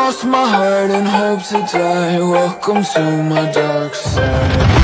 lost my heart and hope to die. Welcome to my dark side.